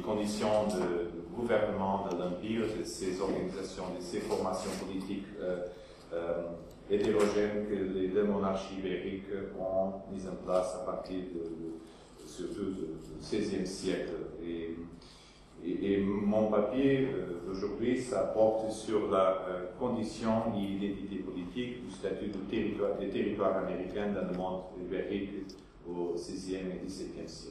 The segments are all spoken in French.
conditions de gouvernement de l'Empire, de ces organisations, de ces formations politiques hétérogènes que les deux monarchies ibériques ont mises en place à partir surtout du XVIe siècle. Et mon papier d'aujourd'hui, ça porte sur la condition et l'identité politique du statut des territoires américains dans le monde ibérique au XVIe et XVIIe siècle.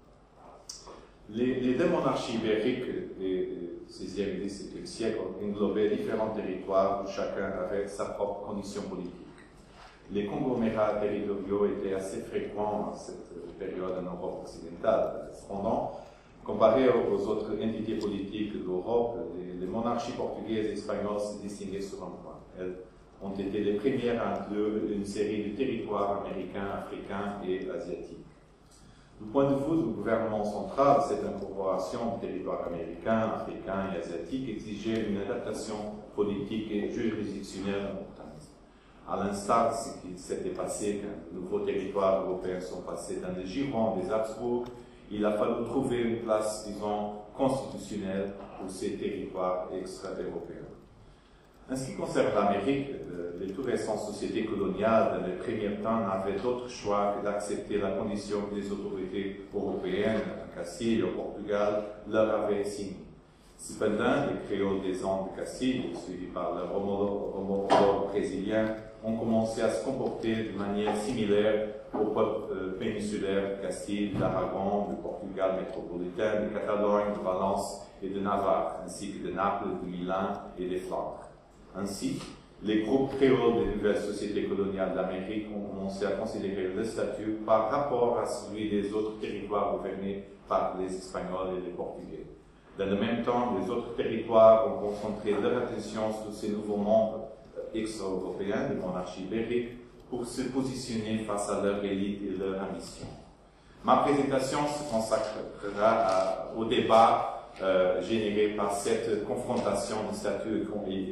Les deux monarchies ibériques du XVIe et XVIIe siècle englobaient différents territoires où chacun avait sa propre condition politique. Les conglomérats territoriaux étaient assez fréquents à cette période en Europe occidentale. Cependant, comparé aux autres entités politiques d'Europe, les monarchies portugaises et espagnoles se distinguaient sur un point. Elles ont été les premières à inclure une série de territoires américains, africains et asiatiques. Du point de vue du gouvernement central, cette incorporation de territoires américains, africains et asiatiques exigeait une adaptation politique et juridictionnelle importante. À l'instar de ce qui s'était passé quand de nouveaux territoires européens sont passés dans le giron des Habsbourg, il a fallu trouver une place, disons, constitutionnelle pour ces territoires extra-européens. En ce qui concerne l'Amérique, les tout récentes sociétés coloniales, dans les premiers temps, n'avaient d'autre choix que d'accepter la condition que les autorités européennes, à Castille, au Portugal, leur avaient signée. Cependant, les créoles des Andes de Castille, suivis par leurs homologues brésiliens, ont commencé à se comporter de manière similaire aux peuples péninsulaires de Castille, d'Aragon, du Portugal métropolitain, de Catalogne, de Valence et de Navarre, ainsi que de Naples, de Milan et des Flandres. Ainsi, les groupes créoles des nouvelles sociétés coloniales d'Amérique ont commencé à considérer le statut par rapport à celui des autres territoires gouvernés par les Espagnols et les Portugais. Dans le même temps, les autres territoires ont concentré leur attention sur ces nouveaux membres extra-européens de monarchie ibérique pour se positionner face à leur élite et leur ambition. Ma présentation se consacrera au débat généré par cette confrontation de statuts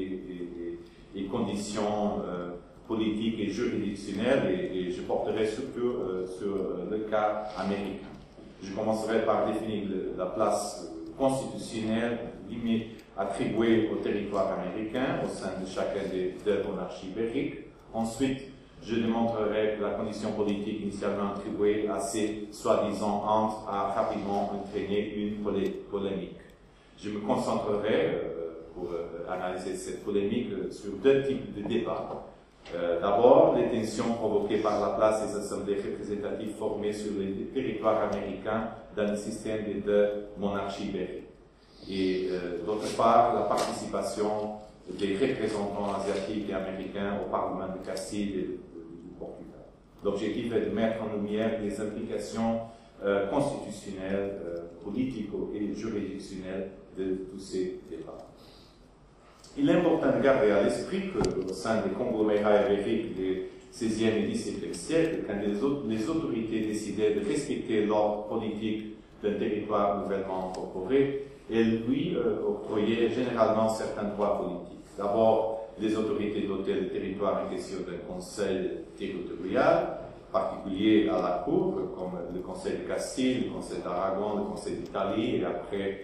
et conditions politiques et juridictionnelles, et je porterai surtout sur le cas américain. Je commencerai par définir la place constitutionnelle limite attribuée au territoire américain au sein de chacun des deux monarchies ibériques. Ensuite, je démontrerai que la condition politique initialement attribuée à ces soi-disant entre a rapidement entraîné une polémique. Je me concentrerai, pour analyser cette polémique, sur deux types de débats. D'abord, les tensions provoquées par la place des assemblées représentatives formées sur les territoires américains dans le système des deux monarchies ibériques. Et d'autre part, la participation des représentants asiatiques et américains au Parlement de Castille et du Portugal. L'objectif est de mettre en lumière les implications constitutionnelles, politiques et juridictionnelles de tous ces débats. Il est important de garder à l'esprit qu'au sein des conglomérats ibériques du XVIe et XVIIe siècle, quand les autorités décidaient de respecter l'ordre politique d'un territoire nouvellement incorporé, elles lui octroyaient généralement certains droits politiques. D'abord, les autorités dotaient le territoire en question d'un conseil territorial, particulier à la Cour, comme le Conseil de Castille, le Conseil d'Aragon, le Conseil d'Italie, et après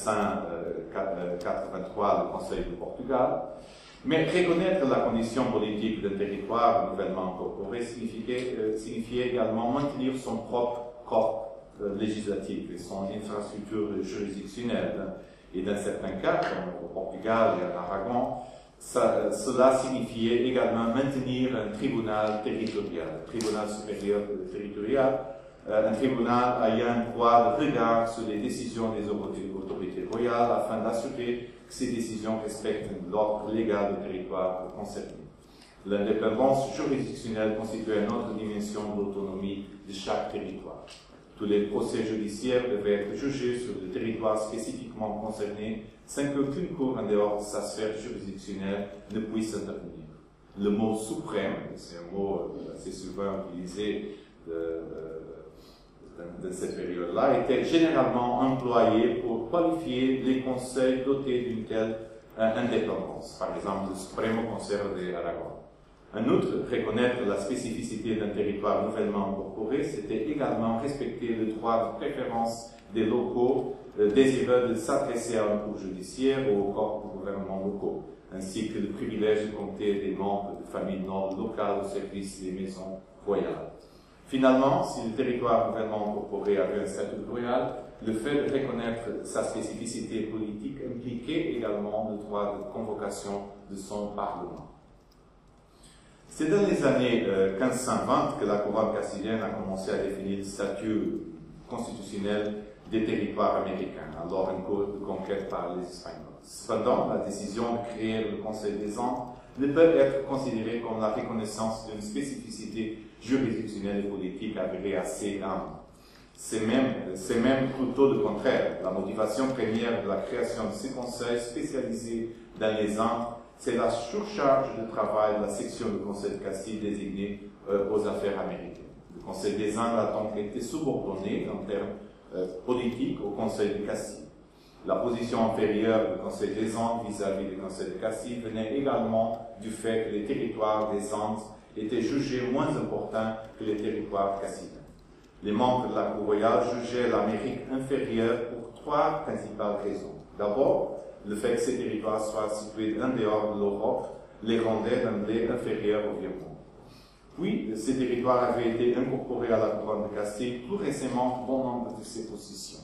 1583, le Conseil de Portugal. Mais reconnaître la condition politique d'un territoire nouvellement incorporé signifiait également maintenir son propre corps législatif et son infrastructure juridictionnelle. Et dans certains cas, comme au Portugal et en Aragon, cela signifiait également maintenir un tribunal territorial, un tribunal supérieur territorial, un tribunal ayant un droit de regard sur les décisions des autorités royales afin d'assurer que ces décisions respectent l'ordre légal du territoire concerné. L'indépendance juridictionnelle constituait une autre dimension de l'autonomie de chaque territoire. Tous les procès judiciaires devaient être jugés sur le territoire spécifiquement concerné sans qu'aucune cour en dehors de sa sphère juridictionnelle ne puisse intervenir. Le mot suprême, c'est un mot assez souvent utilisé dans cette période-là, était généralement employé pour qualifier les conseils dotés d'une telle indépendance, par exemple le Supremo Consejo de Aragón. En outre, reconnaître la spécificité d'un territoire nouvellement incorporé, c'était également respecter le droit de préférence des locaux désireux de s'adresser à un cours judiciaire ou au corps de gouvernement locaux, ainsi que le privilège de compter des membres de familles nobles locales au service des maisons royales. Finalement, si le territoire gouvernement incorporé avait un statut royal, le fait de reconnaître sa spécificité politique impliquait également le droit de convocation de son Parlement. C'est dans les années 1520 que la couronne castilienne a commencé à définir le statut constitutionnel des territoires américains, alors en cours de conquête par les Espagnols. Cependant, la décision de créer le Conseil des Andes ne peut être considérée comme la reconnaissance d'une spécificité juridictionnelle et politique avérée assez humble. C'est même plutôt le contraire. La motivation première de la création de ces conseils spécialisés dans les Andes, c'est la surcharge de travail de la section du Conseil de Castille désignée aux affaires américaines. Le Conseil des Indes a donc été subordonné en termes politiques au Conseil de Castille. La position inférieure du Conseil des Andes vis-à-vis du Conseil de Castille venait également du fait que les territoires des Andes étaient jugés moins importants que les territoires castiliens. Les membres de la Cour royale jugeaient l'Amérique inférieure pour trois principales raisons. D'abord, le fait que ces territoires soient situés en dehors de l'Europe les rendait d'emblée inférieurs au Vieux-Monde. Puis, ces territoires avaient été incorporés à la couronne de Castille plus récemment bon nombre de ses possessions.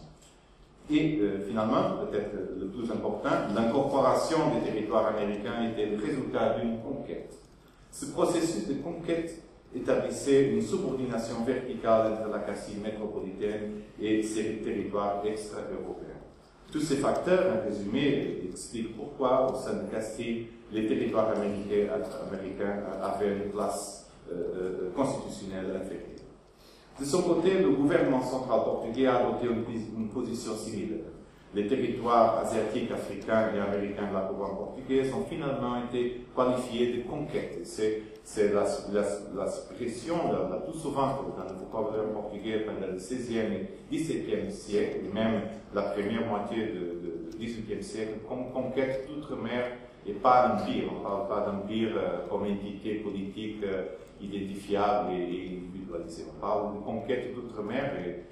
Et finalement, peut-être le plus important, l'incorporation des territoires américains était le résultat d'une conquête. Ce processus de conquête établissait une subordination verticale entre la Castille métropolitaine et ses territoires extra-européens. Tous ces facteurs, en résumé, expliquent pourquoi, au sein de Castille, les territoires américains avaient une place constitutionnelle inférieure. De son côté, le gouvernement central portugais a adopté une position similaire. Les territoires asiatiques, africains et américains de la couronne portugaise ont finalement été qualifiés de conquête. C'est l'expression la plus souvent dans le vocabulaire portugais pendant le XVIe et XVIIe siècle, et même la première moitié du XVIIIe siècle, comme conquête d'outre-mer et pas d'empire. On ne parle pas d'empire comme entité politique identifiable et individualisée. On parle de conquête d'outre-mer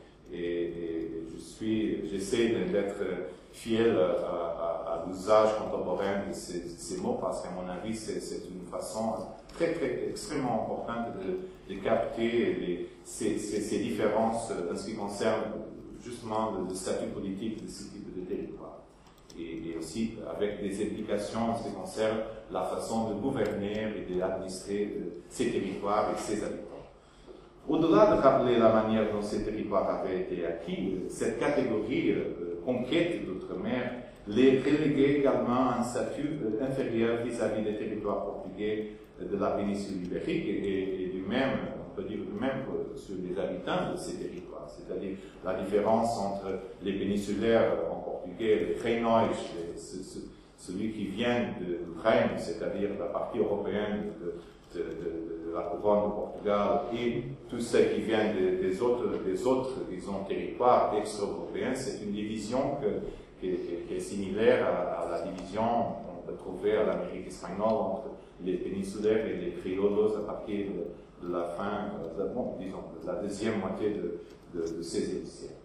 et j'essaie d'être fidèle à l'usage contemporain de ces mots parce qu'à mon avis, c'est une façon extrêmement importante de capter ces différences en ce qui concerne justement le statut politique de ce type de territoire. Et aussi avec des implications en ce qui concerne la façon de gouverner et d'administrer ces territoires et ces habitants. Au-delà de rappeler la manière dont ces territoires avaient été acquis, cette catégorie conquête d'outre-mer les reléguait également à un statut inférieur vis-à-vis des territoires portugais de la péninsule ibérique et du même, on peut dire du même sur les habitants de ces territoires. C'est-à-dire la différence entre les péninsulaires en portugais, les Reinões, celui qui vient de Rhin, c'est-à-dire la partie européenne de la couronne de Portugal, et tout ce qui vient des autres disons, territoires extra-européens, c'est une division qui est similaire à la division qu'on peut trouver à l'Amérique espagnole entre les péninsulaires et les criollos à partir de la fin, de la deuxième moitié du XVIe siècle.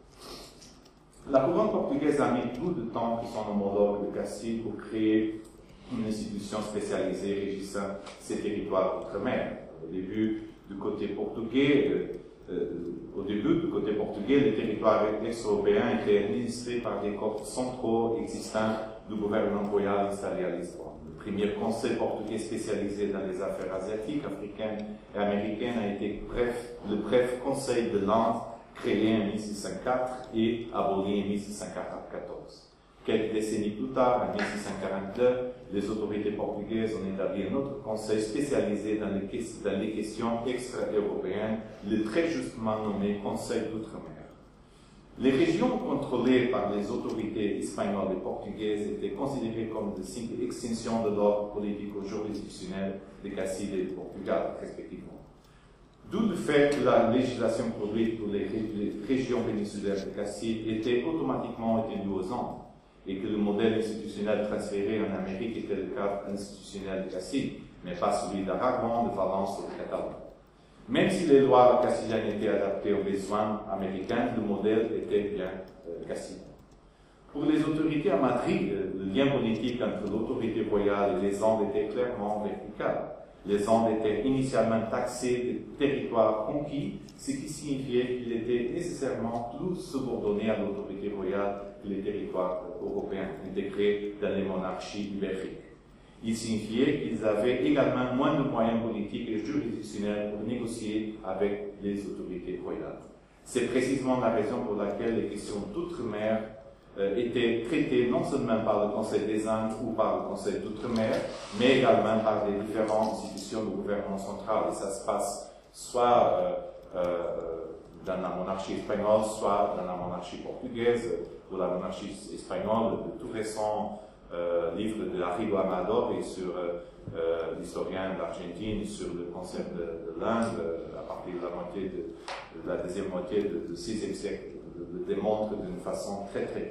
La couronne portugaise a mis plus de temps que son homologue de Castille pour créer une institution spécialisée régissant ces territoires d'outre-mer. Au début, du côté portugais, les territoires extra-européens étaient administrés par des corps centraux existants du gouvernement royal installé à Lisbonne. Le premier conseil portugais spécialisé dans les affaires asiatiques, africaines et américaines a été le bref Conseil de l'Inde, créé en 1604 et aboli en 1614. Quelques décennies plus tard, en 1642, les autorités portugaises ont établi un autre conseil spécialisé dans les questions extra-européennes, le très justement nommé Conseil d'outre-mer. Les régions contrôlées par les autorités espagnoles et portugaises étaient considérées comme des simples extensions de l'ordre politico-juridictionnel de Castille et de Portugal, respectivement. D'où le fait que la législation produite pour les régions péninsulaires de Castille était automatiquement étendue aux Andes, et que le modèle institutionnel transféré en Amérique était le cadre institutionnel de Castille, mais pas celui d'Aragon, de Valence ou de Catalogne. Même si les lois castiliennes étaient adaptées aux besoins américains, le modèle était bien castillan. autorités à Madrid, le lien politique entre l'autorité royale et les Andes était clairement vertical. Les Andes étaient initialement taxées de territoires conquis, ce qui signifiait qu'ils étaient nécessairement plus subordonnés à l'autorité royale que les territoires européens, intégrés dans les monarchies ibériques. Il signifiait qu'ils avaient également moins de moyens politiques et juridictionnels pour négocier avec les autorités royales. C'est précisément la raison pour laquelle les questions d'outre-mer étaient traitées non seulement par le Conseil des Indes ou par le Conseil d'outre-mer, mais également par les différentes institutions du gouvernement central. Et ça se passe soit dans la monarchie espagnole, soit dans la monarchie portugaise ou la monarchie espagnole. Le tout récent livre de Arrigo Amador et sur l'historien d'Argentine sur le concept de l'Inde à partir de la deuxième moitié du VIe siècle le démontre d'une façon très claire.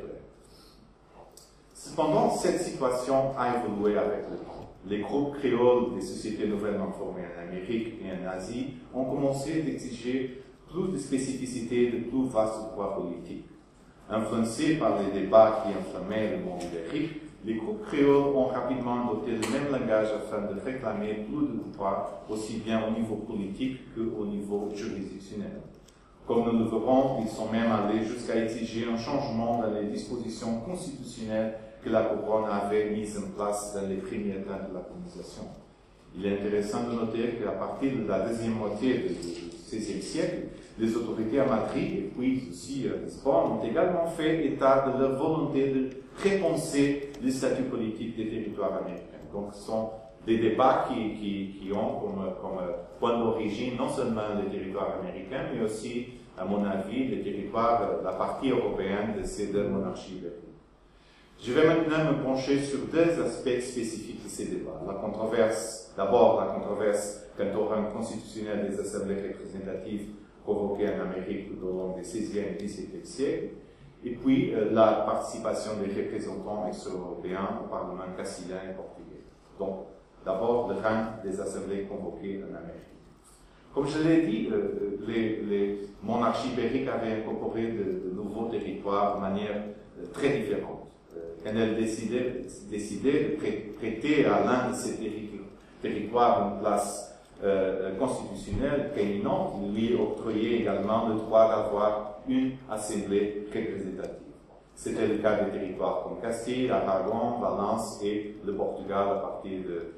Cependant, cette situation a évolué avec le temps. Les groupes créoles des sociétés nouvellement formées en Amérique et en Asie ont commencé d'exiger plus de spécificité et de plus vastes pouvoirs politiques. Influencés par les débats qui enflammaient le monde ibérique, les groupes créoles ont rapidement adopté le même langage afin de réclamer plus de pouvoir, aussi bien au niveau politique qu'au niveau juridictionnel. Comme nous le verrons, ils sont même allés jusqu'à exiger un changement dans les dispositions constitutionnelles que la couronne avait mises en place dans les premiers temps de la colonisation. Il est intéressant de noter qu'à partir de la deuxième moitié du XVIe siècle, les autorités à Madrid et puis aussi à Lisbonne ont également fait état de leur volonté de repenser le statut politique des territoires américains. Donc ce sont des débats qui ont comme point d'origine non seulement les territoires américains, mais aussi, à mon avis, les territoires, la partie européenne de ces deux monarchies ibériques. Je vais maintenant me pencher sur deux aspects spécifiques de ces débats. D'abord, la controverse quant au rang constitutionnel des assemblées représentatives convoquées en Amérique tout au long des XVIe et XVIIe siècles, et puis la participation des représentants extra-européens au Parlement castillan et portugais. Donc, d'abord, le rang des assemblées convoquées en Amérique. Comme je l'ai dit, les monarchies ibériques avaient incorporé de nouveaux territoires de manière très différente. Quand elles décidaient de prêter à l'un de ces territoires une place constitutionnelle prééminente, ils lui octroyaient également le droit d'avoir une assemblée représentative. C'était le cas des territoires comme Castille, Aragon, Valence et le Portugal à partir de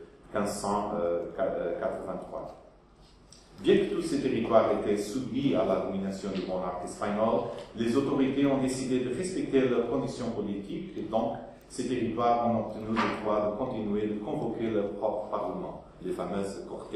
1583. Bien que tous ces territoires étaient soumis à la domination du monarque espagnol, les autorités ont décidé de respecter leurs conditions politiques et donc ces territoires ont obtenu le droit de continuer de convoquer leur propre parlement, les fameuses Cortes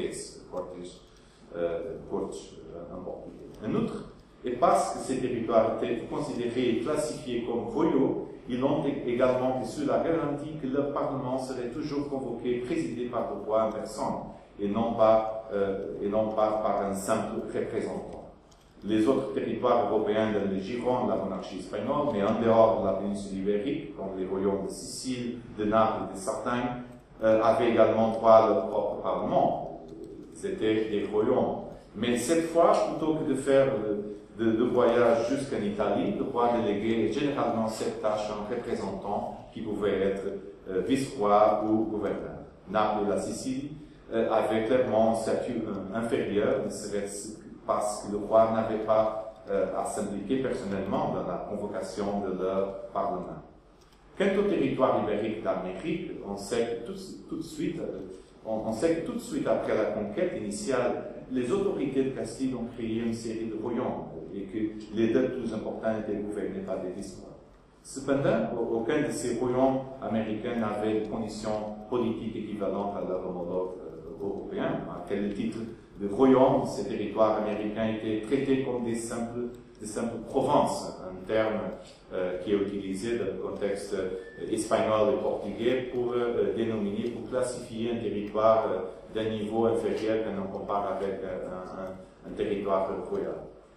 en portugais. En outre, et parce que ces territoires étaient considérés et classifiés comme royaux, ils ont également reçu la garantie que leur parlement serait toujours convoqué, présidé par le roi en personne, et non pas par un simple représentant. Les autres territoires européens dans le giron de la monarchie espagnole, mais en dehors de la péninsule ibérique, comme les royaumes de Sicile, de Naples et de Sardaigne, avaient également droit à leur propre parlement. C'était des royaumes. Mais cette fois, plutôt que de faire le voyage jusqu'en Italie, le roi déléguait généralement cette tâche à un représentant qui pouvait être vice-roi ou gouverneur. Naples et la Sicile avaient clairement un statut inférieur, parce que le roi n'avait pas à s'impliquer personnellement dans la convocation de leur parlement. Quant au territoire ibérique d'Amérique, on sait que tout de suite après la conquête initiale, les autorités de Castille ont créé une série de royaumes et que les deux plus importants étaient gouvernés par des vice-rois. Cependant, aucun de ces royaumes américains n'avait de conditions politiques équivalentes à leurs homologues européens. À quel titre de royaume, ces territoires américains étaient traités comme des simples provinces, un terme qui est utilisé dans le contexte espagnol et portugais pour dénominer, pour classifier un territoire d'un niveau inférieur quand on compare avec un territoire royal.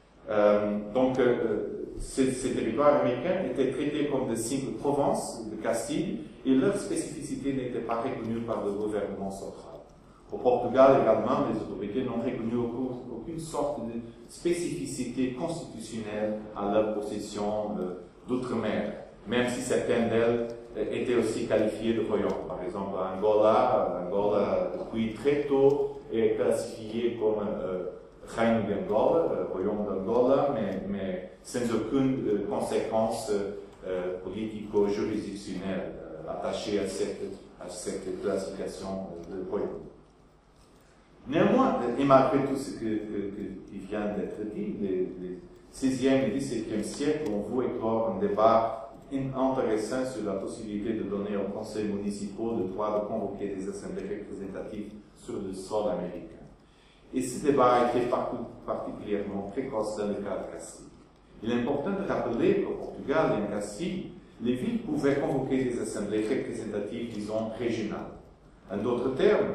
Ces territoires américains étaient traités comme de simples provinces de Castille et leur spécificité n'était pas reconnue par le gouvernement central. Au Portugal également, les autorités n'ont reconnu aucune sorte de spécificité constitutionnelle à leur possession d'outre-mer. même si certaines d'elles étaient aussi qualifiées de royaumes. Par exemple, Angola depuis très tôt est classifié comme Reino d'Angola, royaume d'Angola, mais sans aucune conséquence politico-juridictionnelle attachée à cette classification de royaume. Néanmoins, et malgré tout ce qui vient d'être dit, les 16e et 17e siècles ont vu éclore un débat intéressant sur la possibilité de donner aux conseils municipaux le droit de convoquer des assemblées représentatives sur le sol américain. Et ce débat a été particulièrement précoce dans le cas de Castille. Il est important de rappeler qu'au Portugal et en Castille, les villes pouvaient convoquer des assemblées représentatives, disons, régionales. En d'autres termes,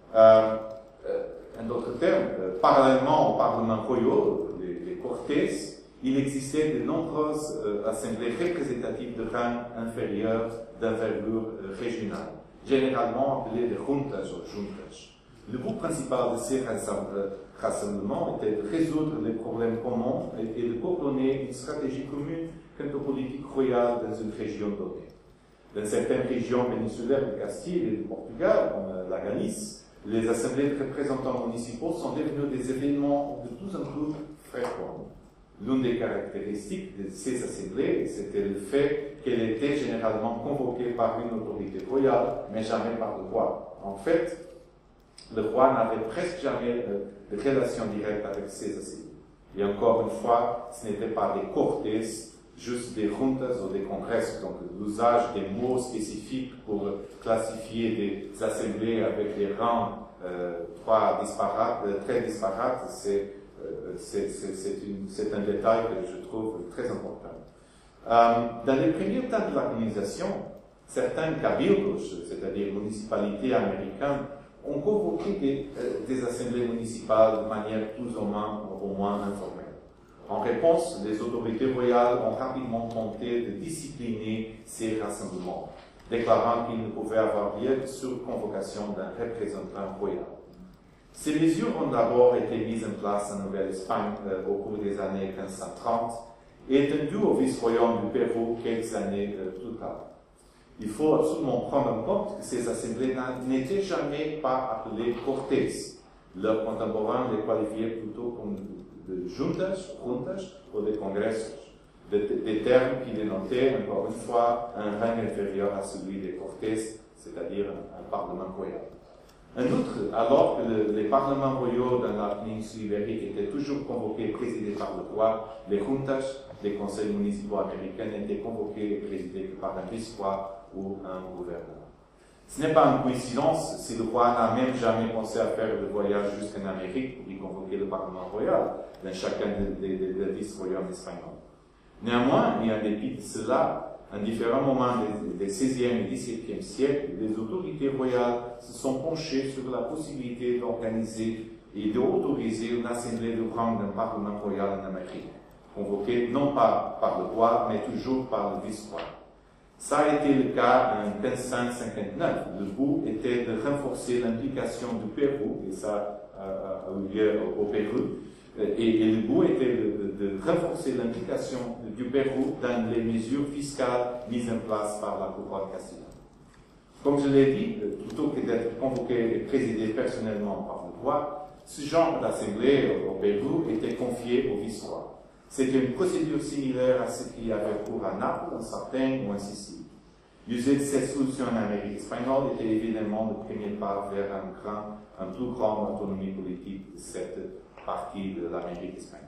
parallèlement aux parlements royaux, les Cortes, il existait de nombreuses assemblées représentatives de rang inférieur d'envergure régionale, généralement appelées des juntas ou juntas. Le but principal de ces rassemblements était de résoudre les problèmes communs et de coordonner une stratégie commune quant aux politiques royales dans une région donnée. Dans certaines régions péninsulaires de Castille et du Portugal, comme la Galice, les assemblées de représentants municipaux sont devenues des événements de plus en plus fréquents. L'une des caractéristiques de ces assemblées, c'était le fait qu'elles étaient généralement convoquées par une autorité royale, mais jamais par le roi. En fait, le roi n'avait presque jamais de relation directe avec ces assemblées. Et encore une fois, ce n'était pas des cortes, juste des juntas ou des congrès. Donc l'usage des mots spécifiques pour classifier des assemblées avec des rangs très disparates, c'est un détail que je trouve très important. Dans les premiers temps de la colonisation, certains cabildos, c'est-à-dire municipalités américaines, ont convoqué des assemblées municipales de manière plus ou moins informelle. En réponse, les autorités royales ont rapidement tenté de discipliner ces rassemblements, déclarant qu'ils ne pouvaient avoir lieu que sur convocation d'un représentant royal. Ces mesures ont d'abord été mises en place en Nouvelle-Espagne au cours des années 1530 et étendues au vice-royaume du Pérou quelques années plus tard. Il faut absolument prendre en compte que ces assemblées n'étaient jamais pas appelées cortes. Leurs contemporains les qualifiaient plutôt comme de juntas ou de congressos, des termes qui dénotaient, encore une fois, un rang inférieur à celui des cortes, c'est-à-dire un parlement royal. En outre, alors que les parlements royaux dans la péninsule ibérique étaient toujours convoqués et présidés par le roi, les juntas des conseils municipaux américains n'étaient convoqués et présidés que par un vice-roi ou un gouverneur. Ce n'est pas une coïncidence si le roi n'a même jamais pensé à faire le voyage jusqu'en Amérique pour y convoquer le Parlement royal dans chacun des vice-royaumes espagnols. Néanmoins, et en dépit de cela, à différents moments des 16e et 17e siècles, les autorités royales se sont penchées sur la possibilité d'organiser et d'autoriser une assemblée de rang d'un Parlement royal en Amérique, convoquée non pas par le roi, mais toujours par le vice-roi. Ça a été le cas en 1559. Le but était de renforcer l'implication du Pérou, et ça a eu lieu au Pérou, et le but était de renforcer l'implication du Pérou dans les mesures fiscales mises en place par la couronne castillane. Comme je l'ai dit, plutôt que d'être convoqué et présidé personnellement par le roi, ce genre d'assemblée au Pérou était confié au vice-roi. C'était une procédure similaire à ce qu'il y avait cours à Naples, en Sardaigne ou en Sicile. L'usage de cette solution en Amérique espagnole était évidemment le premier pas vers une plus grande autonomie politique de cette partie de l'Amérique espagnole.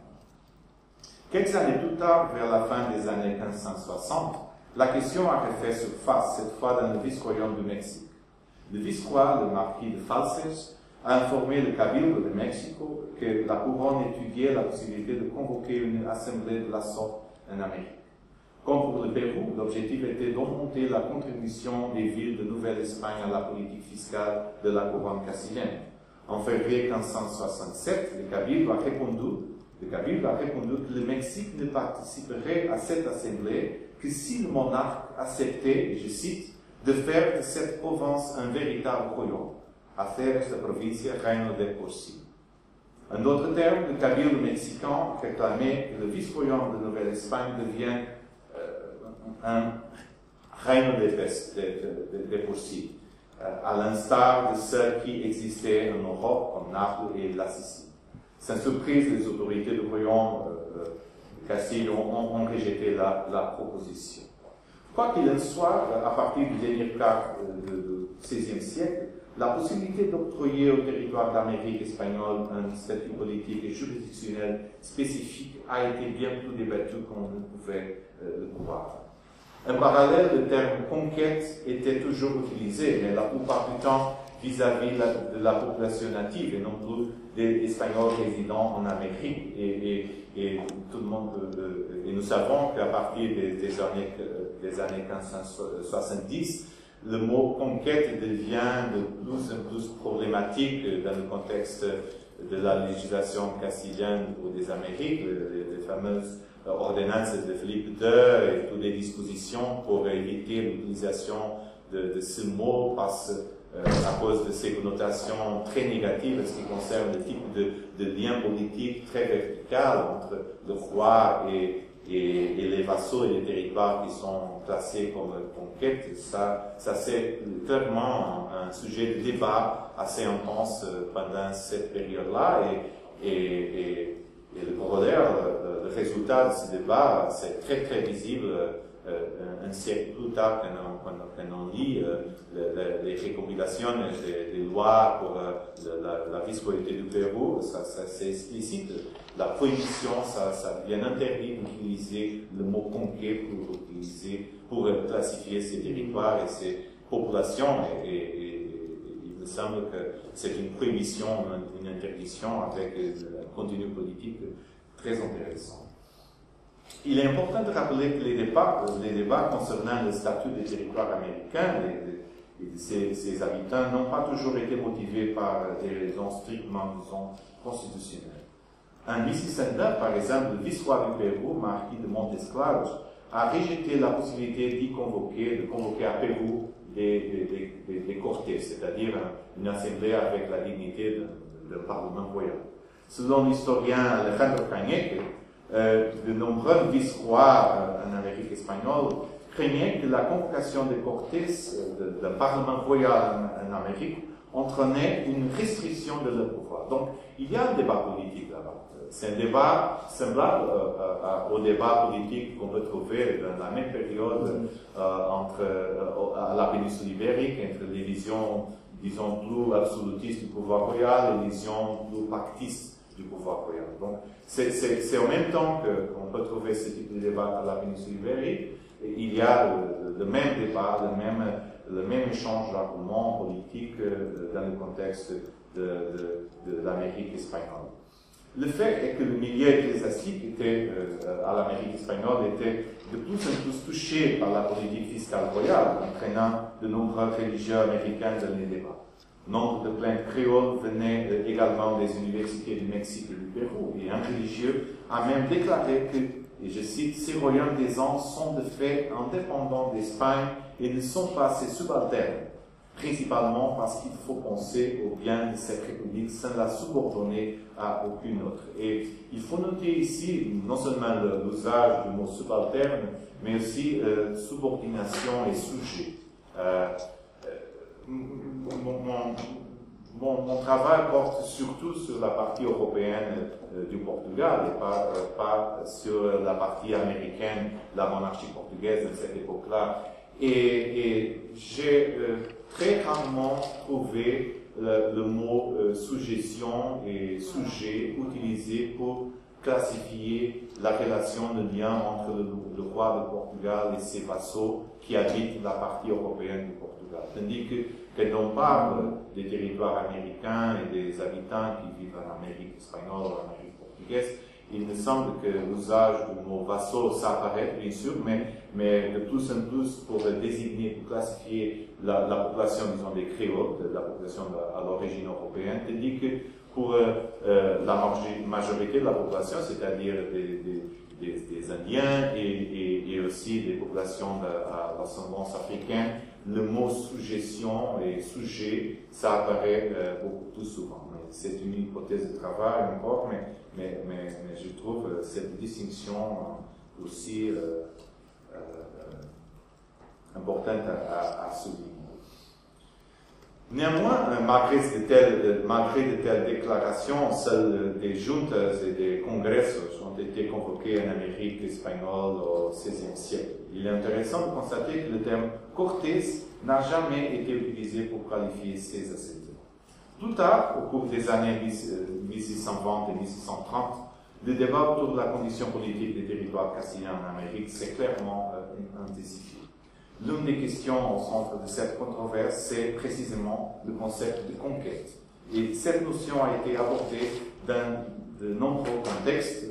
Quelques années plus tard, vers la fin des années 1560, la question a refait surface, cette fois dans le vice-royaume du Mexique. Le vice-roi, le marquis de Falces, a informé le Cabildo de Mexico que la couronne étudiait la possibilité de convoquer une assemblée de la sorte en Amérique. Comme pour le Pérou, l'objectif était d'augmenter la contribution des villes de Nouvelle-Espagne à la politique fiscale de la couronne castilienne. En février 1567, le Cabildo a répondu que le Mexique ne participerait à cette assemblée que si le monarque acceptait, et je cite, de faire de cette province un véritable royaume, hacer esta provincia reino de por sí. En d'autres termes, le Cabildo mexicain réclamait que le vice-royaume de Nouvelle-Espagne devienne un règne des possibles, à l'instar de ceux qui existaient en Europe, comme Naples et la Sicile. Sans surprise, les autorités de royaume Castille ont rejeté la proposition. Quoi qu'il en soit, à partir du dernier quart du XVIe siècle, la possibilité d'octroyer au territoire d'Amérique espagnole un statut politique et juridictionnel spécifique a été bien plus débattue qu'on ne pouvait le croire. En parallèle, le terme conquête était toujours utilisé, mais la plupart du temps vis-à-vis de la population native et non plus des Espagnols résidant en Amérique. Et tout le monde, et nous savons qu'à partir des années 1570, le mot conquête devient de plus en plus problématique dans le contexte de la législation castilienne ou des Amériques, les fameuses ordonnances de Philippe II et toutes les dispositions pour éviter l'utilisation de ce mot à cause de ses connotations très négatives en ce qui concerne le type de lien politique très vertical entre le roi et les vassaux et les territoires qui sont classés comme conquête. Ça c'est clairement un sujet de débat assez intense pendant cette période-là et le corollaire, le résultat de ce débat, c'est très très visible un siècle plus tard quand on lit les recompilations des lois pour la vice-royauté du Pérou, ça c'est explicite. La prohibition, ça bien interdit d'utiliser le mot conquête pour classifier ces territoires et ces populations et il me semble que c'est une prohibition, une interdiction avec un contenu politique très intéressant. Il est important de rappeler que les débats concernant le statut des territoires américains et de ses habitants n'ont pas toujours été motivés par des raisons strictement, disons, constitutionnelles. En 1609, par exemple, le vice-roi du Pérou, marquis de Montesclaros, a rejeté la possibilité de convoquer à Pérou des Cortés, c'est-à-dire une assemblée avec la dignité d'un parlement royal. Selon l'historien Alejandro Cañete, de nombreux vice-rois en Amérique espagnole craignaient que la convocation des Cortés d'un parlement royal en Amérique entraînait une restriction de leur pouvoir. Donc, il y a un débat politique là-bas. C'est un débat semblable au débat politique qu'on peut trouver dans la même période à la péninsule ibérique, entre les visions, disons, plus absolutistes du pouvoir royal et les visions plus pactistes du pouvoir royal. Donc, c'est en même temps qu'on peut trouver ce type de débat à la péninsule ibérique, et il y a le même débat, le même échange d'arguments politiques dans le contexte de l'Amérique espagnole. Le fait est que le milieu ecclésiastique à l'Amérique espagnole était de plus en plus touché par la politique fiscale royale, entraînant de nombreux religieux américains dans les débats. Nombre de plaintes créoles venaient également des universités du Mexique et du Pérou, et un religieux a même déclaré que, et je cite, « ces royaumes des Andes sont de fait indépendants d'Espagne et ne sont pas ses subalternes, principalement parce qu'il faut penser au bien de cette république sans la subordonner à aucune autre. » Et il faut noter ici non seulement l'usage du mot subalterne, mais aussi subordination et sujet. Mon travail porte surtout sur la partie européenne du Portugal et pas sur la partie américaine, la monarchie portugaise de cette époque-là. Et j'ai très rarement trouvé le mot suggestion et sujet utilisé pour classifier la relation de lien entre le roi de Portugal et ses vassaux qui habitent la partie européenne du Portugal. Tandis que l'on parle des territoires américains et des habitants qui vivent en Amérique espagnole ou en Amérique portugaise, il me semble que l'usage du mot vassaux, ça apparaît bien sûr, mais de plus en plus pour désigner, pour classifier la population, disons, des créoles, la population à l'origine européenne, tandis que pour la majorité de la population, c'est-à-dire des Indiens et aussi des populations à l'ascendance africaine, le mot suggestion et sujet, ça apparaît beaucoup plus souvent. C'est une hypothèse de travail encore, mais je trouve cette distinction aussi importante à souligner. Néanmoins, malgré de telles déclarations, seuls des juntas et des congrès ont été convoqués en Amérique espagnole au XVIe siècle. Il est intéressant de constater que le terme Cortés n'a jamais été utilisé pour qualifier ces assemblées. Plus tard, au cours des années 1620 et 1630, le débat autour de la condition politique des territoires castillans en Amérique s'est clairement intensifié. L'une des questions au centre de cette controverse, c'est précisément le concept de conquête. Et cette notion a été abordée dans de nombreux contextes,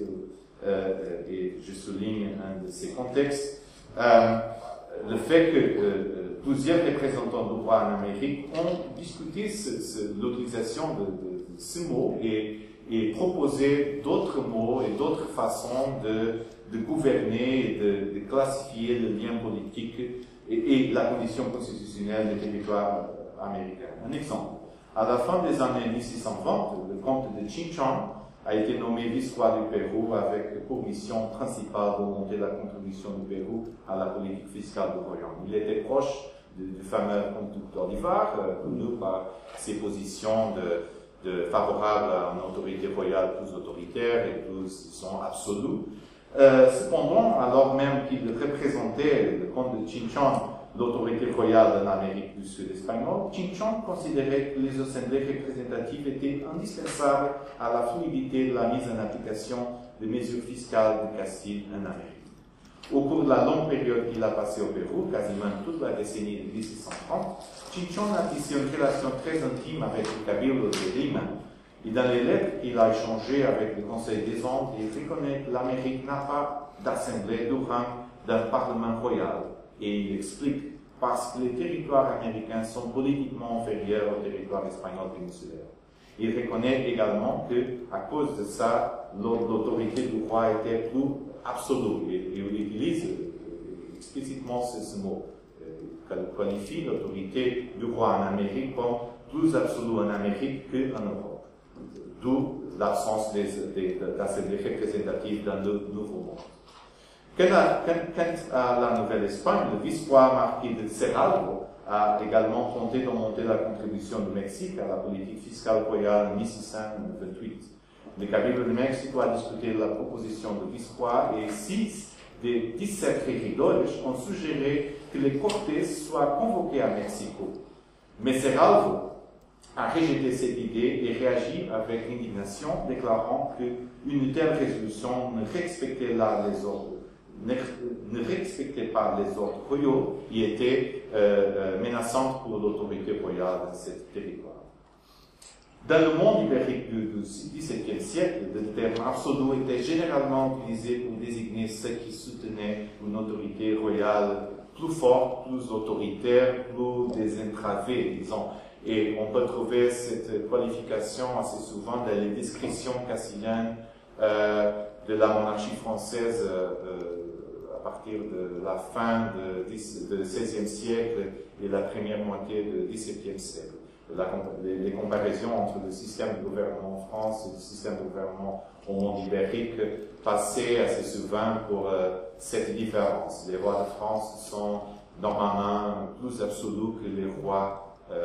et je souligne un de ces contextes, le fait que plusieurs représentants du droit en Amérique ont discuté l'utilisation de ce mot et proposé d'autres mots et d'autres façons de gouverner et de classifier le lien politique et la condition constitutionnelle des territoires américains. Un exemple. À la fin des années 1620, le comte de Chinchón a été nommé vice-roi du Pérou avec pour mission principale d'augmenter la contribution du Pérou à la politique fiscale du royaume. Il était proche du fameux comte d'Olivar, connu par ses positions favorables à une autorité royale plus autoritaire et plus, disons, absolue. Cependant, alors même qu'il représentait, le comte de Chinchón, l'autorité royale en Amérique du Sud espagnole, Chinchón considérait que les assemblées représentatives étaient indispensables à la fluidité de la mise en application des mesures fiscales de Castille en Amérique. Au cours de la longue période qu'il a passée au Pérou, quasiment toute la décennie de 1630, Chinchón a tissé une relation très intime avec le Cabildo de Lima. Et dans les lettres qu'il a échangées avec le Conseil des Andes, il reconnaît que l'Amérique n'a pas d'assemblée du rang d'un parlement royal. Et il explique parce que les territoires américains sont politiquement inférieurs aux territoires espagnols péninsulaires. Il reconnaît également que, à cause de ça, l'autorité du roi était plus absolue. Et il utilise explicitement ce mot. Il qualifie l'autorité du roi en Amérique comme plus absolue en Amérique qu'en Europe. D'où l'absence d'assemblées représentatives dans le Nouveau Monde. Quant à la Nouvelle-Espagne, le vice-roi marquis de Cerralvo a également tenté d'augmenter la contribution du Mexique à la politique fiscale royale en 1628. Le Cabildo de Mexico a discuté la proposition du vice-roi et 6 des 17 regidores ont suggéré que les Cortés soient convoqués à Mexico. Mais Cerralvo a rejeté cette idée et réagi avec indignation, déclarant qu'une telle résolution ne respectait pas les ordres royaux et était menaçante pour l'autorité royale dans ce territoire. Dans le monde ibérique du XVIIe siècle, le terme absolu était généralement utilisé pour désigner ceux qui soutenaient une autorité royale plus forte, plus autoritaire, plus désentravée, disons. Et on peut trouver cette qualification assez souvent dans les descriptions castiliennes de la monarchie française à partir de la fin du XVIe siècle et la première moitié du XVIIe siècle. Les comparaisons entre le système de gouvernement en France et le système de gouvernement au monde ibérique passaient assez souvent pour cette différence. Les rois de France sont normalement plus absolus que les rois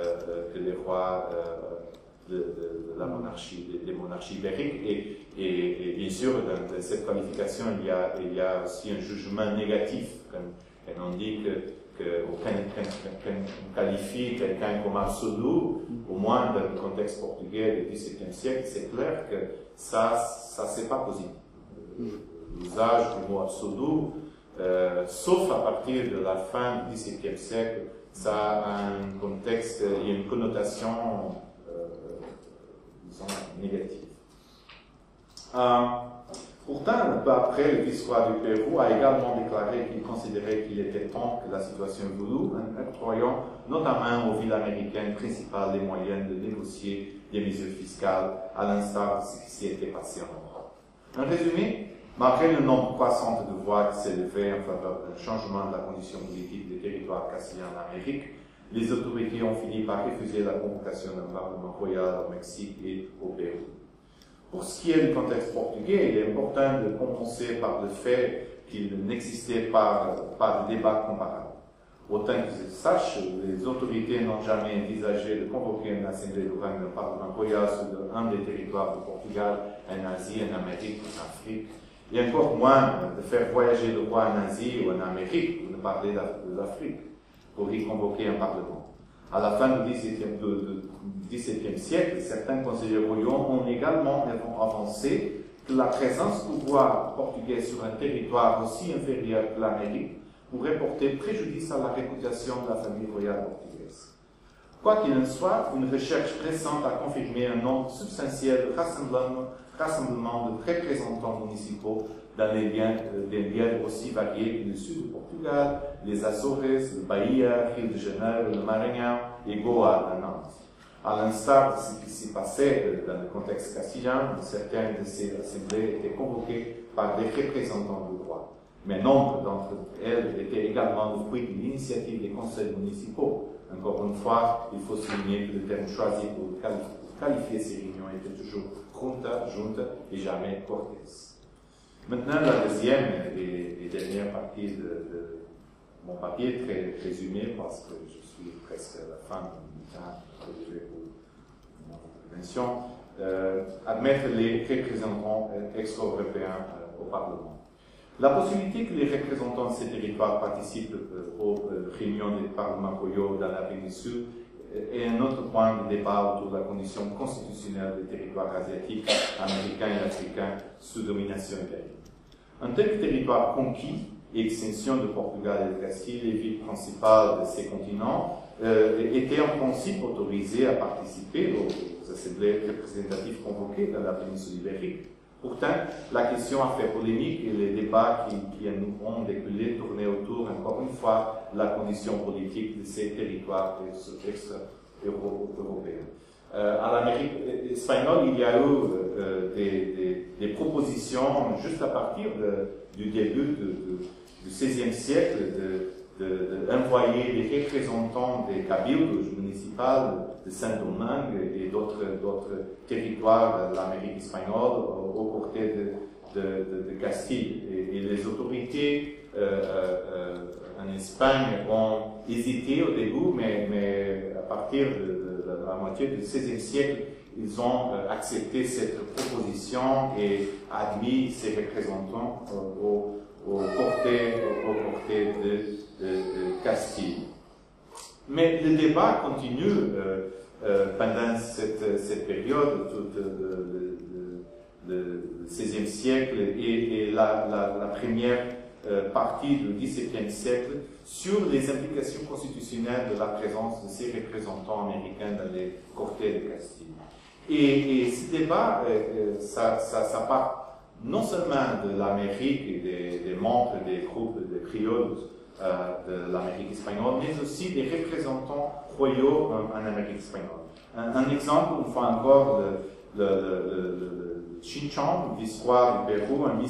de la monarchie, des monarchies ibériques. Et bien sûr, dans cette qualification, il y a aussi un jugement négatif. Quand on dit qu'on qualifie quelqu'un comme absolu, au moins dans le contexte portugais du XVIIe siècle, c'est clair que ça c'est pas positif. L'usage du mot absolu, sauf à partir de la fin du XVIIe siècle, ça a un contexte et une connotation, disons, négative. Pourtant, un peu après, le vice-roi du Pérou a également déclaré qu'il considérait qu'il était temps que la situation évolue en octroyant notamment aux villes américaines principales les moyens de négocier des mesures fiscales à l'instar de ce qui s'y était passé en Europe. En résumé, malgré le nombre croissant de voix qui s'élevaient en faveur d'un changement de la condition politique des territoires castillans en Amérique, les autorités ont fini par refuser la convocation d'un parlement royal au Mexique et au Pérou. Pour ce qui est du contexte portugais, il est important de commencer par le fait qu'il n'existait pas de débat comparable. Autant que je sache, les autorités n'ont jamais envisagé de convoquer une assemblée de un Parlement royal sur un des territoires du Portugal, en Asie, en Amérique, en Afrique, et encore moins de faire voyager le roi en Asie ou en Amérique, pour ne parler de l'Afrique, pour y convoquer un Parlement. À la fin du XVIIe siècle, certains conseillers royaux ont également avancé que la présence du roi portugais sur un territoire aussi inférieur que l'Amérique pourrait porter préjudice à la réputation de la famille royale portugaise. Quoi qu'il en soit, une recherche récente a confirmé un nombre substantiel de rassemblements de représentants municipaux dans des lieux aussi variés que le sud du Portugal, les Açores, le Bahia, Rio de Janeiro, le Maranhão et Goa à Nantes. À l'instar de ce qui s'y passait dans le contexte castillan, certaines de ces assemblées étaient convoquées par des représentants du roi. Mais nombre d'entre elles étaient également le fruit de l'initiative des conseils municipaux. Encore une fois, il faut souligner que le terme choisi pour qualifier ces réunions était toujours junta et jamais cortes. Maintenant, la deuxième et dernière partie de mon papier, très résumé, parce que je suis presque à la fin du temps prévu pour mon intervention, admettre les représentants extra-européens au Parlement. La possibilité que les représentants de ces territoires participent aux réunions des parlements royaux dans la péninsule est un autre point de débat autour de la condition constitutionnelle des territoires asiatiques, américains et africains sous domination impériale. En tant que territoire conquis et extension de Portugal et de Castille, les villes principales de ces continents étaient en principe autorisées à participer aux assemblées représentatives convoquées dans la péninsule ibérique. Pourtant, la question a fait polémique et les débats qui en ont découlé tournaient autour, encore une fois, de la condition politique de ces territoires extra-européens. À l'Amérique espagnole, il y a eu des propositions juste à partir du début du XVIe siècle d'envoyer des représentants des cabildos municipales de Saint-Domingue et d'autres territoires de l'Amérique espagnole aux côtés de Castille. Et les autorités en Espagne ont hésité au début, mais à partir de la moitié du XVIe siècle, ils ont accepté cette proposition et admis ces représentants aux côtés de Castille. Mais le débat continue pendant cette période, tout le XVIe siècle et la première partie du XVIIe siècle sur les implications constitutionnelles de la présence de ces représentants américains dans les côtés de Castille. Et ce débat, ça part non seulement de l'Amérique et des membres des groupes de créoles de l'Amérique espagnole, mais aussi des représentants royaux en Amérique espagnole. Un exemple, une fois encore, le Chinchón, l'histoire du Pérou, en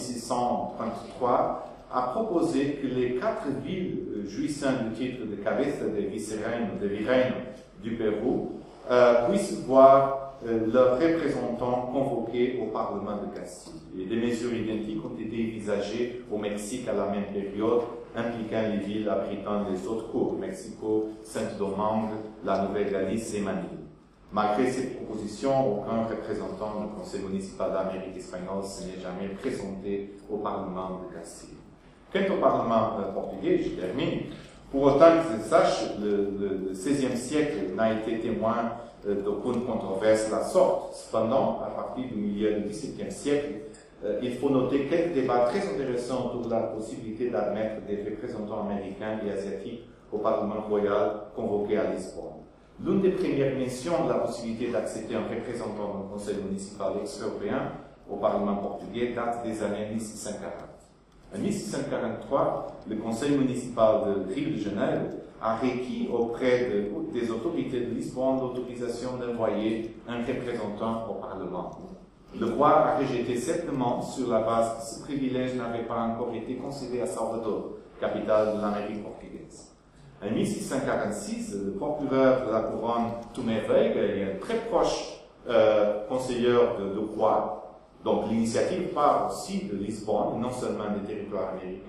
1633, a proposé que les 4 villes jouissant du titre de cabeza de virreino du Pérou puissent voir leurs représentants convoqués au Parlement de Castille. Et des mesures identiques ont été envisagées au Mexique à la même période, impliquant les villes abritant les autres cours, Mexico, Saint-Domingue, la Nouvelle-Galice et Manille. Malgré ces propositions, aucun représentant du Conseil municipal d'Amérique espagnole ne s'est jamais présenté au Parlement de Castille. Quant au Parlement portugais, je termine. Pour autant que je sache, le XVIe siècle n'a été témoin d'aucune controverse de la sorte. Cependant, à partir du milieu du XVIIe siècle, il faut noter quelques débats très intéressants autour de la possibilité d'admettre des représentants américains et asiatiques au Parlement royal convoqué à Lisbonne. L'une des premières mentions de la possibilité d'accepter un représentant du Conseil municipal extra-européen au Parlement portugais date des années 1640. En 1643, le Conseil municipal de Rio de Janeiro a requis auprès des autorités de Lisbonne l'autorisation d'envoyer un représentant au Parlement. Le roi a rejeté cette demande sur la base que ce privilège n'avait pas encore été concédé à Salvador, capitale de l'Amérique portugaise. En 1646, le procureur de la couronne Tomé Veiga et un très proche conseiller du roi, donc l'initiative part aussi de Lisbonne, non seulement des territoires américains,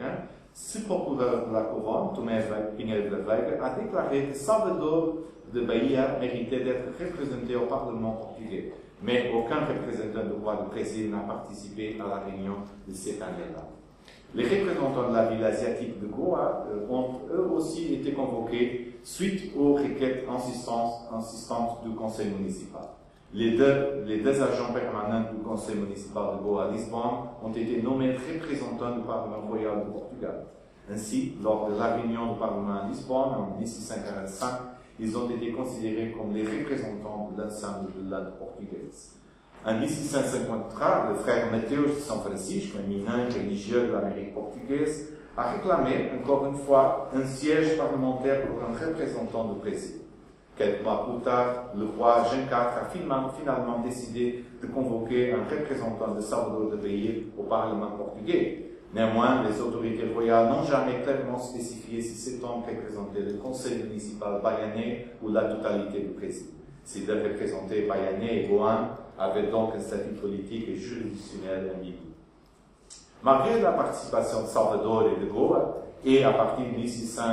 Ce procureur de la couronne, Tomás Pinheiro da Veiga, a déclaré que Salvador de Bahia méritait d'être représenté au Parlement portugais, mais aucun représentant du roi du Brésil n'a participé à la réunion de cette année-là. Les représentants de la ville asiatique de Goa ont eux aussi été convoqués suite aux requêtes insistantes du conseil municipal. Les deux agents permanents du conseil municipal de Goa à Lisbonne ont été nommés représentants du Parlement royal du Portugal. Ainsi, lors de la réunion du Parlement à Lisbonne en 1645, ils ont été considérés comme les représentants de l'ensemble de la langue portugaise. En 1653, le frère Mateus de São Francisco, un éminent religieux de l'Amérique portugaise, a réclamé encore une fois un siège parlementaire pour un représentant du Brésil. Quelques mois plus tard, le roi Jean IV a finalement décidé de convoquer un représentant de Salvador de Bahia au Parlement portugais. Néanmoins, les autorités royales n'ont jamais clairement spécifié si cet homme représentait le conseil municipal bahianais ou la totalité du Brésil. Ces deux représentés bahianais et goans avaient donc un statut politique et juridictionnel ambigu. Malgré la participation de Salvador et de Goa, et à partir de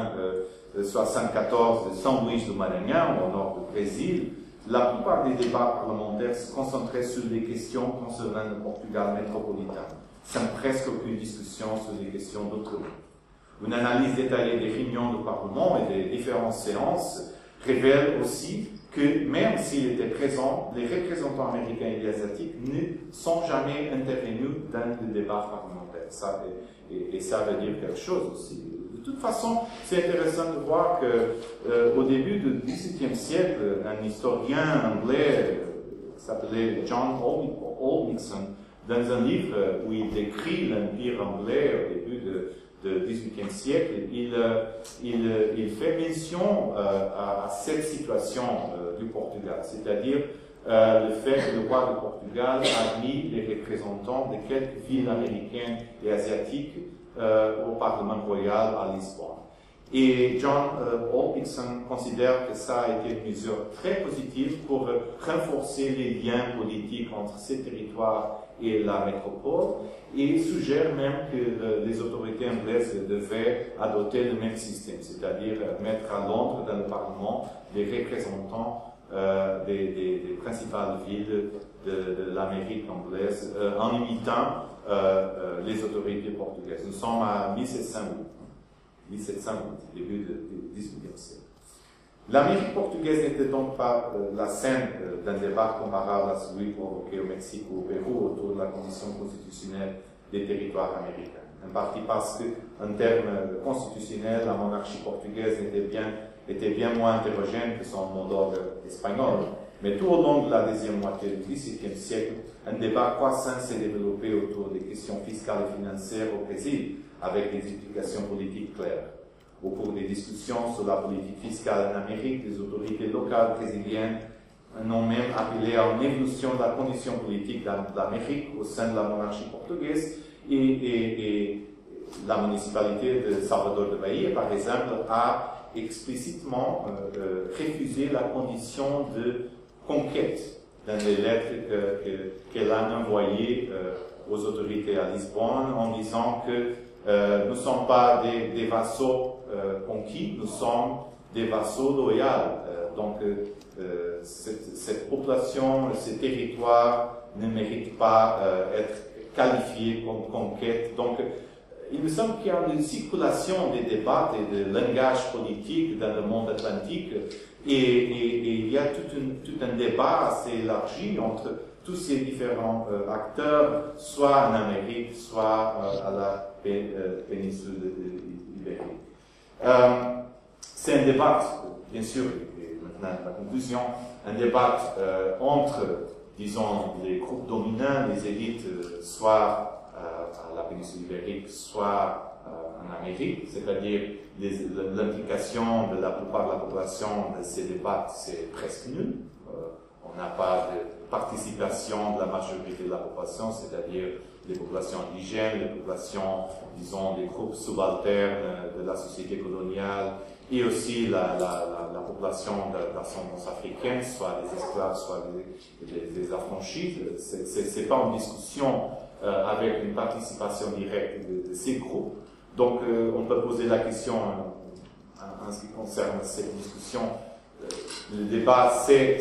1674 de São Luís do Maranhão, au nord du Brésil, la plupart des débats parlementaires se concentraient sur des questions concernant le Portugal métropolitain, sans presque aucune discussion sur des questions d'outre-mer. Une analyse détaillée des réunions du Parlement et des différentes séances révèle aussi que même s'ils étaient présents, les représentants américains et asiatiques ne sont jamais intervenus dans le débat parlementaire. Ça, et ça veut dire quelque chose aussi. De toute façon, c'est intéressant de voir qu'au début du XVIIe siècle, un historien anglais s'appelait John Oldmixon, dans un livre où il décrit l'Empire anglais au début du XVIIIe siècle, il fait mention à cette situation du Portugal, c'est-à-dire le fait que le roi du Portugal a mis les représentants de quelques villes américaines et asiatiques au Parlement royal à Lisbonne. Et John Oldmixon considère que ça a été une mesure très positive pour renforcer les liens politiques entre ces territoires et la métropole, et suggère même que les autorités anglaises devaient adopter le même système, c'est-à-dire mettre à Londres dans le Parlement des représentants des principales villes de l'Amérique anglaise en imitant les autorités portugaises. Nous sommes à 1708, début du XVIIIe siècle. L'Amérique portugaise n'était donc pas la scène d'un débat comparable à celui provoqué au Mexique ou au Pérou autour de la condition constitutionnelle des territoires américains. En partie parce qu'en termes constitutionnels, la monarchie portugaise était bien moins hétérogène que son homologue espagnol. Mais tout au long de la deuxième moitié du XVIIe siècle, un débat croissant s'est développé autour des questions fiscales et financières au Brésil, avec des implications politiques claires. Au cours des discussions sur la politique fiscale en Amérique, les autorités locales brésiliennes ont même appelé à une évolution de la condition politique de l'Amérique au sein de la monarchie portugaise, et la municipalité de Salvador de Bahia, par exemple, a explicitement refusé la condition de conquête dans les lettres qu'elle a envoyées aux autorités à Lisbonne en disant que nous ne sommes pas des vassaux conquis, nous sommes des vassaux loyaux. Donc, cette population, ces territoires ne méritent pas être qualifiés comme conquête. Donc, il me semble qu'il y a une circulation des débats et de langage politique dans le monde atlantique, et il y a tout un débat assez élargi entre tous ces différents acteurs, soit en Amérique, soit à la péninsule ibérique. C'est un débat, bien sûr, et maintenant la conclusion, un débat entre, disons, les groupes dominants, les élites, soit à la péninsule ibérique, soit en Amérique, c'est-à-dire l'implication de la plupart de la population dans ces débats, c'est presque nul. On n'a pas de participation de la majorité de la population, c'est-à-dire les populations indigènes, les populations, disons, des groupes subalternes de la société coloniale, et aussi la population d'ascendance africaine, soit des esclaves, soit des affranchis. C'est pas une discussion avec une participation directe de ces groupes. Donc, on peut poser la question en ce qui concerne cette discussion. Le débat, c'est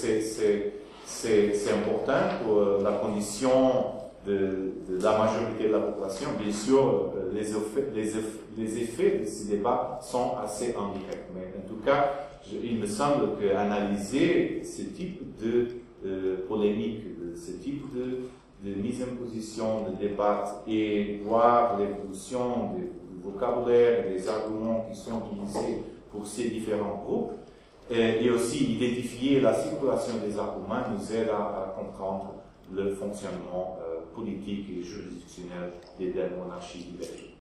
important pour la condition de la majorité de la population. Bien sûr, les effets de ce débat sont assez indirects. Mais en tout cas, il me semble qu'analyser ce type de polémique, ce type de mise en position, de débat, et voir l'évolution du vocabulaire et des arguments qui sont utilisés pour ces différents groupes, et aussi identifier la circulation des arguments nous aide à comprendre le fonctionnement politique et juridictionnel des monarchies libérées.